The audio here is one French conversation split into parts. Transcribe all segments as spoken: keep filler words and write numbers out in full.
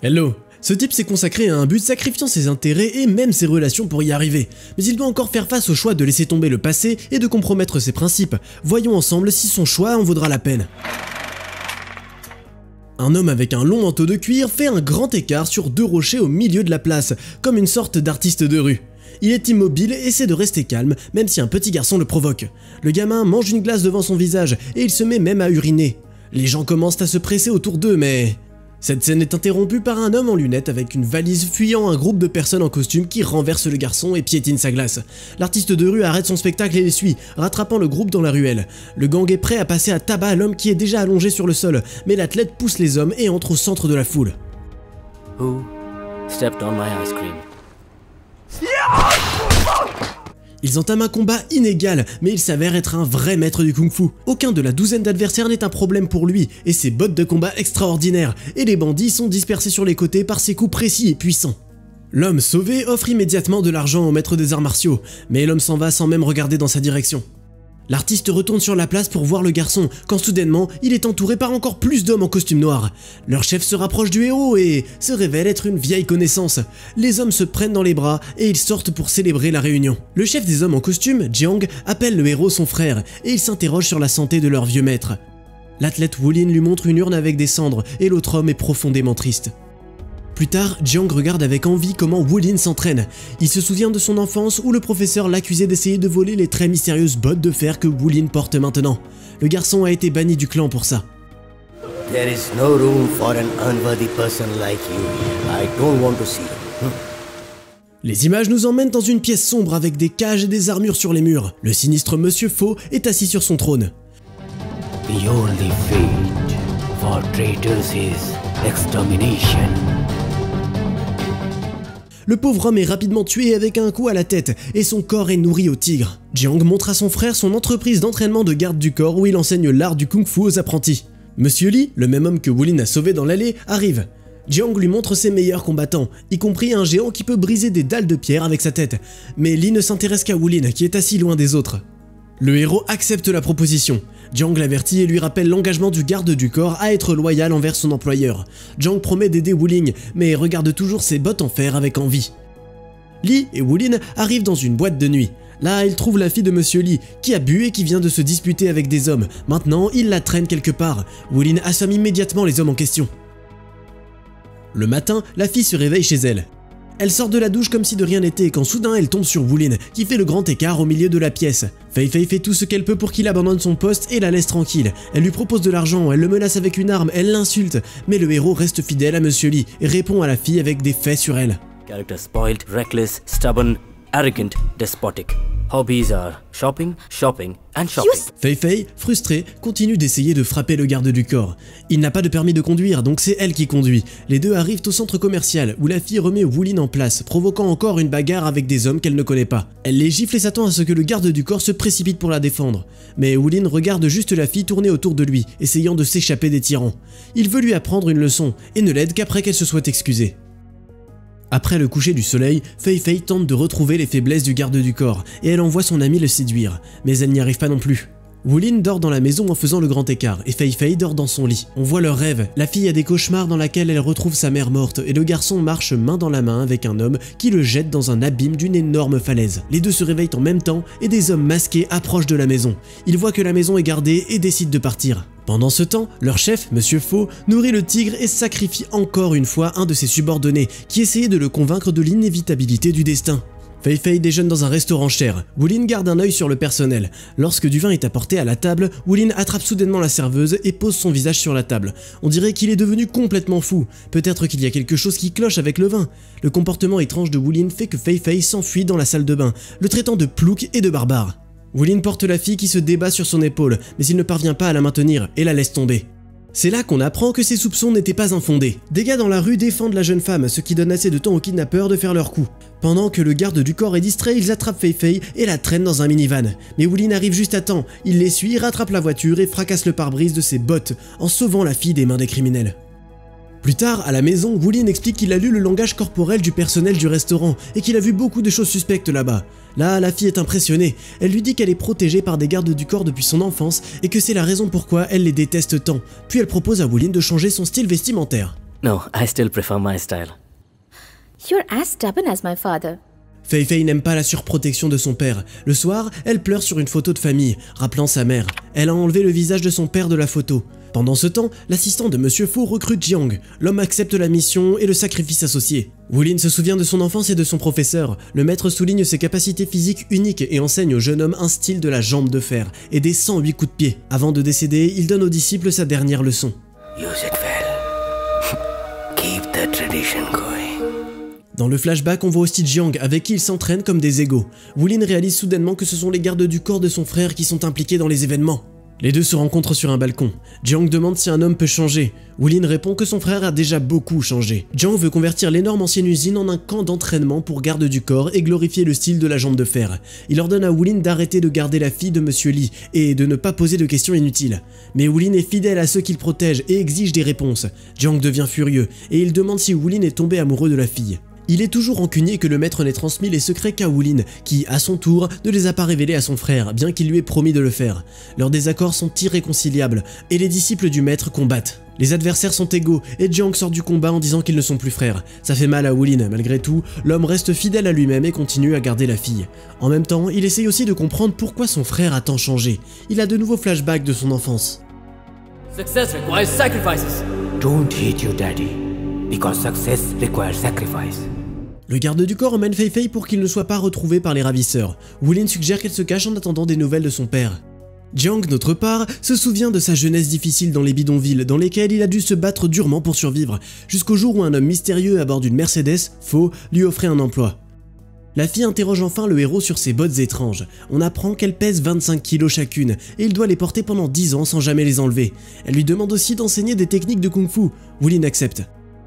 Hello. Ce type s'est consacré à un but sacrifiant ses intérêts et même ses relations pour y arriver. Mais il doit encore faire face au choix de laisser tomber le passé et de compromettre ses principes. Voyons ensemble si son choix en vaudra la peine. Un homme avec un long manteau de cuir fait un grand écart sur deux rochers au milieu de la place, comme une sorte d'artiste de rue. Il est immobile et essaie de rester calme, même si un petit garçon le provoque. Le gamin mange une glace devant son visage et il se met même à uriner. Les gens commencent à se presser autour d'eux, mais... Cette scène est interrompue par un homme en lunettes avec une valise fuyant un groupe de personnes en costume qui renverse le garçon et piétine sa glace. L'artiste de rue arrête son spectacle et les suit, rattrapant le groupe dans la ruelle. Le gang est prêt à passer à tabac à l'homme qui est déjà allongé sur le sol, mais l'athlète pousse les hommes et entre au centre de la foule. Who stepped on my ice cream? Ils entament un combat inégal, mais il s'avère être un vrai maître du kung-fu. Aucun de la douzaine d'adversaires n'est un problème pour lui, et ses bottes de combat extraordinaires, et les bandits sont dispersés sur les côtés par ses coups précis et puissants. L'homme sauvé offre immédiatement de l'argent au maître des arts martiaux, mais l'homme s'en va sans même regarder dans sa direction. L'artiste retourne sur la place pour voir le garçon, quand soudainement, il est entouré par encore plus d'hommes en costume noir. Leur chef se rapproche du héros et se révèle être une vieille connaissance. Les hommes se prennent dans les bras et ils sortent pour célébrer la réunion. Le chef des hommes en costume, Jiang, appelle le héros son frère et il s'interroge sur la santé de leur vieux maître. L'athlète Wulin lui montre une urne avec des cendres et l'autre homme est profondément triste. Plus tard, Jiang regarde avec envie comment Wulin s'entraîne. Il se souvient de son enfance où le professeur l'accusait d'essayer de voler les très mystérieuses bottes de fer que Wulin porte maintenant. Le garçon a été banni du clan pour ça. There is no room for an unworthy person like you. I don't want to see you. Les images nous emmènent dans une pièce sombre avec des cages et des armures sur les murs. Le sinistre Monsieur Faux est assis sur son trône. The only fate for traitors is extermination. Le pauvre homme est rapidement tué avec un coup à la tête et son corps est nourri au tigre. Jiang montre à son frère son entreprise d'entraînement de garde du corps où il enseigne l'art du kung-fu aux apprentis. Monsieur Li, le même homme que Wulin a sauvé dans l'allée, arrive. Jiang lui montre ses meilleurs combattants, y compris un géant qui peut briser des dalles de pierre avec sa tête. Mais Li ne s'intéresse qu'à Wulin qui est assis loin des autres. Le héros accepte la proposition. Jiang l'avertit et lui rappelle l'engagement du garde du corps à être loyal envers son employeur. Jiang promet d'aider Wulin, mais regarde toujours ses bottes en fer avec envie. Li et Wulin arrivent dans une boîte de nuit. Là, ils trouvent la fille de Monsieur Li, qui a bu et qui vient de se disputer avec des hommes. Maintenant, ils la traînent quelque part. Wulin assomme immédiatement les hommes en question. Le matin, la fille se réveille chez elle. Elle sort de la douche comme si de rien n'était quand soudain elle tombe sur Wulin qui fait le grand écart au milieu de la pièce. Fei Fei fait tout ce qu'elle peut pour qu'il abandonne son poste et la laisse tranquille. Elle lui propose de l'argent, elle le menace avec une arme, elle l'insulte, mais le héros reste fidèle à Monsieur Li et répond à la fille avec des faits sur elle. Character spoiled, reckless, stubborn, arrogant, despotic. Hobbies are shopping, shopping and shopping. Fei Fei, frustrée, continue d'essayer de frapper le garde du corps. Il n'a pas de permis de conduire, donc c'est elle qui conduit. Les deux arrivent au centre commercial, où la fille remet Wulin en place, provoquant encore une bagarre avec des hommes qu'elle ne connaît pas. Elle les gifle et s'attend à ce que le garde du corps se précipite pour la défendre. Mais Wulin regarde juste la fille tourner autour de lui, essayant de s'échapper des tyrans. Il veut lui apprendre une leçon, et ne l'aide qu'après qu'elle se soit excusée. Après le coucher du soleil, Fei Fei tente de retrouver les faiblesses du garde du corps et elle envoie son ami le séduire, mais elle n'y arrive pas non plus. Wulin dort dans la maison en faisant le grand écart et Fei Fei dort dans son lit. On voit leurs rêves, la fille a des cauchemars dans lesquels elle retrouve sa mère morte et le garçon marche main dans la main avec un homme qui le jette dans un abîme d'une énorme falaise. Les deux se réveillent en même temps et des hommes masqués approchent de la maison. Ils voient que la maison est gardée et décident de partir. Pendant ce temps, leur chef, Monsieur Faux, nourrit le tigre et sacrifie encore une fois un de ses subordonnés qui essayait de le convaincre de l'inévitabilité du destin. Fei Fei déjeune dans un restaurant cher. Wulin garde un œil sur le personnel. Lorsque du vin est apporté à la table, Wulin attrape soudainement la serveuse et pose son visage sur la table. On dirait qu'il est devenu complètement fou. Peut-être qu'il y a quelque chose qui cloche avec le vin. Le comportement étrange de Wulin fait que Fei Fei s'enfuit dans la salle de bain, le traitant de plouc et de barbare. Wulin porte la fille qui se débat sur son épaule, mais il ne parvient pas à la maintenir et la laisse tomber. C'est là qu'on apprend que ses soupçons n'étaient pas infondés. Des gars dans la rue défendent la jeune femme, ce qui donne assez de temps aux kidnappeurs de faire leur coup. Pendant que le garde du corps est distrait, ils attrapent Fei Fei et la traînent dans un minivan. Mais Wulin arrive juste à temps, il les suit, rattrape la voiture et fracasse le pare-brise de ses bottes, en sauvant la fille des mains des criminels. Plus tard, à la maison, Wulin explique qu'il a lu le langage corporel du personnel du restaurant et qu'il a vu beaucoup de choses suspectes là-bas. Là, la fille est impressionnée. Elle lui dit qu'elle est protégée par des gardes du corps depuis son enfance et que c'est la raison pourquoi elle les déteste tant. Puis elle propose à Wulin de changer son style vestimentaire. No, I still prefer my style. You're as stubborn as my father. Fei Fei n'aime pas la surprotection de son père. Le soir, elle pleure sur une photo de famille, rappelant sa mère. Elle a enlevé le visage de son père de la photo. Pendant ce temps, l'assistant de Monsieur Fo recrute Jiang. L'homme accepte la mission et le sacrifice associé. Wulin se souvient de son enfance et de son professeur. Le maître souligne ses capacités physiques uniques et enseigne au jeune homme un style de la jambe de fer et des cent huit coups de pied. Avant de décéder, il donne au disciple sa dernière leçon. Use it well. Keep the tradition going. Dans le flashback, on voit aussi Jiang avec qui il s'entraîne comme des égaux. Wulin réalise soudainement que ce sont les gardes du corps de son frère qui sont impliqués dans les événements. Les deux se rencontrent sur un balcon. Jiang demande si un homme peut changer. Wulin répond que son frère a déjà beaucoup changé. Jiang veut convertir l'énorme ancienne usine en un camp d'entraînement pour garde du corps et glorifier le style de la jambe de fer. Il ordonne à Wulin d'arrêter de garder la fille de Monsieur Lee et de ne pas poser de questions inutiles. Mais Wulin est fidèle à ceux qu'il protège et exige des réponses. Jiang devient furieux et il demande si Wulin est tombé amoureux de la fille. Il est toujours rancunier que le maître n'ait transmis les secrets qu'à Wulin, qui, à son tour, ne les a pas révélés à son frère, bien qu'il lui ait promis de le faire. Leurs désaccords sont irréconciliables, et les disciples du maître combattent. Les adversaires sont égaux, et Jiang sort du combat en disant qu'ils ne sont plus frères. Ça fait mal à Wulin, malgré tout, l'homme reste fidèle à lui-même et continue à garder la fille. En même temps, il essaye aussi de comprendre pourquoi son frère a tant changé. Il a de nouveaux flashbacks de son enfance. Success requires sacrifices. Don't hate your daddy, because success requires sacrifice. Le garde du corps emmène Fei Fei pour qu'il ne soit pas retrouvé par les ravisseurs. Wulin suggère qu'elle se cache en attendant des nouvelles de son père. Jiang, d'autre part, se souvient de sa jeunesse difficile dans les bidonvilles, dans lesquels il a dû se battre durement pour survivre, jusqu'au jour où un homme mystérieux à bord d'une Mercedes, Fo, lui offrait un emploi. La fille interroge enfin le héros sur ses bottes étranges. On apprend qu'elles pèsent vingt-cinq kilos chacune, et il doit les porter pendant dix ans sans jamais les enlever. Elle lui demande aussi d'enseigner des techniques de kung-fu. Wulin accepte.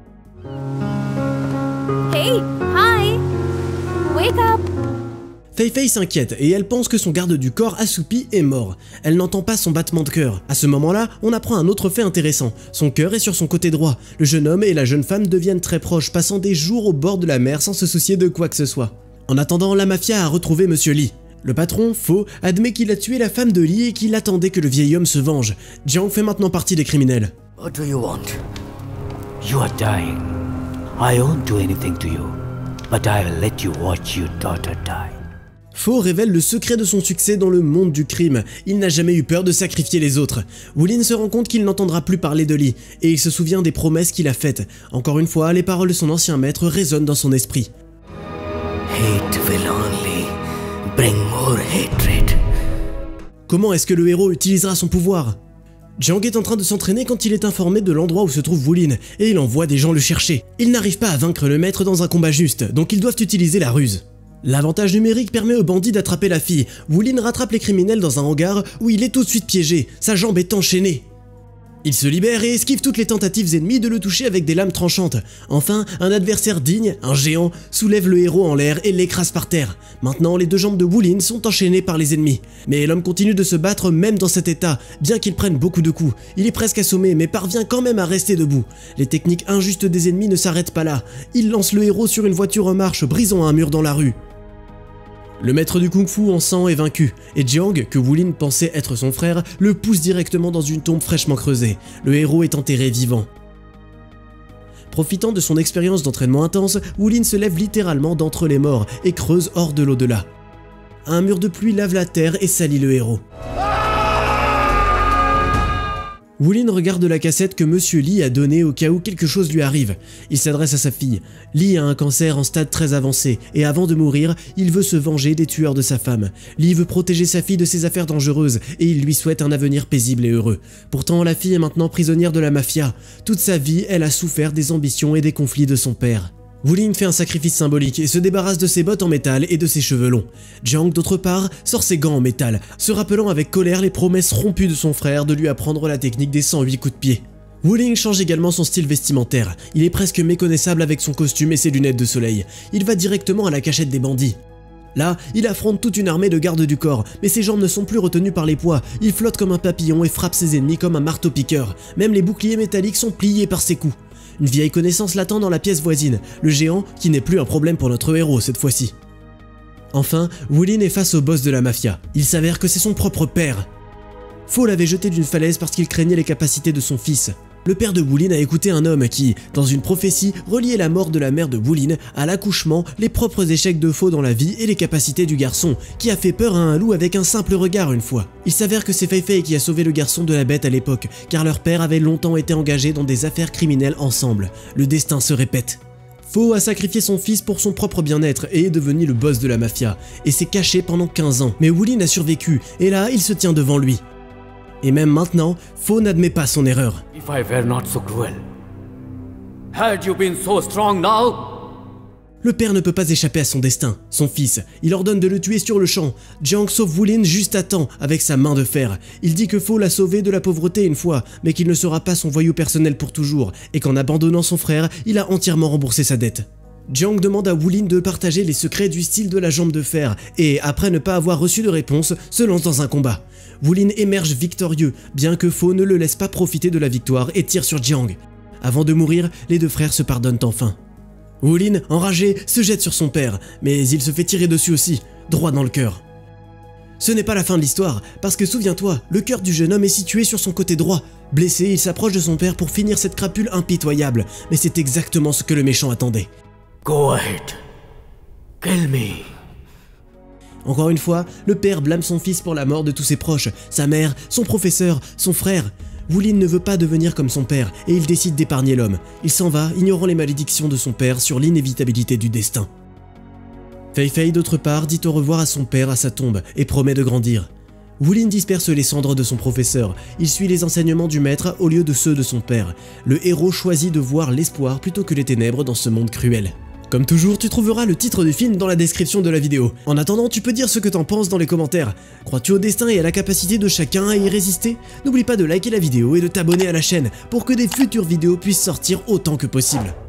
Hey, hi! Wake up! Fei Fei s'inquiète et elle pense que son garde du corps assoupi est mort. Elle n'entend pas son battement de cœur. À ce moment-là, on apprend un autre fait intéressant. Son cœur est sur son côté droit. Le jeune homme et la jeune femme deviennent très proches, passant des jours au bord de la mer sans se soucier de quoi que ce soit. En attendant, la mafia a retrouvé Monsieur Lee. Le patron, Fo, admet qu'il a tué la femme de Lee et qu'il attendait que le vieil homme se venge. Jiang fait maintenant partie des criminels. What do you want? You are dying. I won't do anything to you, but I will let you watch your daughter die. Fo révèle le secret de son succès dans le monde du crime. Il n'a jamais eu peur de sacrifier les autres. Wulin se rend compte qu'il n'entendra plus parler de Lee, et il se souvient des promesses qu'il a faites. Encore une fois, les paroles de son ancien maître résonnent dans son esprit. Hate will only bring more hatred. Comment est-ce que le héros utilisera son pouvoir? Jiang est en train de s'entraîner quand il est informé de l'endroit où se trouve Wulin, et il envoie des gens le chercher. Il n'arrive pas à vaincre le maître dans un combat juste, donc ils doivent utiliser la ruse. L'avantage numérique permet aux bandits d'attraper la fille. Wulin rattrape les criminels dans un hangar où il est tout de suite piégé, sa jambe est enchaînée. Il se libère et esquive toutes les tentatives ennemies de le toucher avec des lames tranchantes. Enfin, un adversaire digne, un géant, soulève le héros en l'air et l'écrase par terre. Maintenant, les deux jambes de Wulin sont enchaînées par les ennemis. Mais l'homme continue de se battre même dans cet état, bien qu'il prenne beaucoup de coups. Il est presque assommé, mais parvient quand même à rester debout. Les techniques injustes des ennemis ne s'arrêtent pas là. Il lance le héros sur une voiture en marche, brisant un mur dans la rue. Le maître du kung-fu en sang est vaincu, et Jiang, que Wulin pensait être son frère, le pousse directement dans une tombe fraîchement creusée. Le héros est enterré vivant. Profitant de son expérience d'entraînement intense, Wulin se lève littéralement d'entre les morts et creuse hors de l'au-delà. Un mur de pluie lave la terre et salit le héros. Wulin regarde la cassette que Monsieur Lee a donnée au cas où quelque chose lui arrive. Il s'adresse à sa fille. Lee a un cancer en stade très avancé et avant de mourir, il veut se venger des tueurs de sa femme. Lee veut protéger sa fille de ses affaires dangereuses et il lui souhaite un avenir paisible et heureux. Pourtant, la fille est maintenant prisonnière de la mafia. Toute sa vie, elle a souffert des ambitions et des conflits de son père. Wulin fait un sacrifice symbolique et se débarrasse de ses bottes en métal et de ses cheveux longs. Jiang, d'autre part, sort ses gants en métal, se rappelant avec colère les promesses rompues de son frère de lui apprendre la technique des cent huit coups de pied. Wulin change également son style vestimentaire. Il est presque méconnaissable avec son costume et ses lunettes de soleil. Il va directement à la cachette des bandits. Là, il affronte toute une armée de gardes du corps, mais ses jambes ne sont plus retenues par les poids. Il flotte comme un papillon et frappe ses ennemis comme un marteau-piqueur. Même les boucliers métalliques sont pliés par ses coups. Une vieille connaissance l'attend dans la pièce voisine, le géant qui n'est plus un problème pour notre héros cette fois-ci. Enfin, Wulin est face au boss de la mafia. Il s'avère que c'est son propre père. Fo l'avait jeté d'une falaise parce qu'il craignait les capacités de son fils. Le père de Woolin a écouté un homme qui, dans une prophétie, reliait la mort de la mère de Woolin à l'accouchement, les propres échecs de Fo dans la vie et les capacités du garçon, qui a fait peur à un loup avec un simple regard une fois. Il s'avère que c'est Fei Fei qui a sauvé le garçon de la bête à l'époque, car leur père avait longtemps été engagé dans des affaires criminelles ensemble. Le destin se répète. Fo a sacrifié son fils pour son propre bien-être et est devenu le boss de la mafia, et s'est caché pendant quinze ans, mais Woolin a survécu, et là il se tient devant lui. Et même maintenant, Fo n'admet pas son erreur. If I were not so cruel, had you been so strong now? Le père ne peut pas échapper à son destin, son fils. Il ordonne de le tuer sur le champ. Jiang sauve Woolin juste à temps, avec sa main de fer. Il dit que Fo l'a sauvé de la pauvreté une fois, mais qu'il ne sera pas son voyou personnel pour toujours, et qu'en abandonnant son frère, il a entièrement remboursé sa dette. Jiang demande à Woolin de partager les secrets du style de la jambe de fer, et après ne pas avoir reçu de réponse, se lance dans un combat. Woolin émerge victorieux, bien que Fo ne le laisse pas profiter de la victoire et tire sur Jiang. Avant de mourir, les deux frères se pardonnent enfin. Woolin, enragé, se jette sur son père, mais il se fait tirer dessus aussi, droit dans le cœur. Ce n'est pas la fin de l'histoire, parce que souviens-toi, le cœur du jeune homme est situé sur son côté droit. Blessé, il s'approche de son père pour finir cette crapule impitoyable, mais c'est exactement ce que le méchant attendait. Go ahead. Kill me. Encore une fois, le père blâme son fils pour la mort de tous ses proches, sa mère, son professeur, son frère. Woolin ne veut pas devenir comme son père et il décide d'épargner l'homme. Il s'en va, ignorant les malédictions de son père sur l'inévitabilité du destin. Fei Fei, d'autre part, dit au revoir à son père à sa tombe et promet de grandir. Woolin disperse les cendres de son professeur. Il suit les enseignements du maître au lieu de ceux de son père. Le héros choisit de voir l'espoir plutôt que les ténèbres dans ce monde cruel. Comme toujours, tu trouveras le titre du film dans la description de la vidéo. En attendant, tu peux dire ce que t'en penses dans les commentaires. Crois-tu au destin et à la capacité de chacun à y résister? N'oublie pas de liker la vidéo et de t'abonner à la chaîne pour que des futures vidéos puissent sortir autant que possible.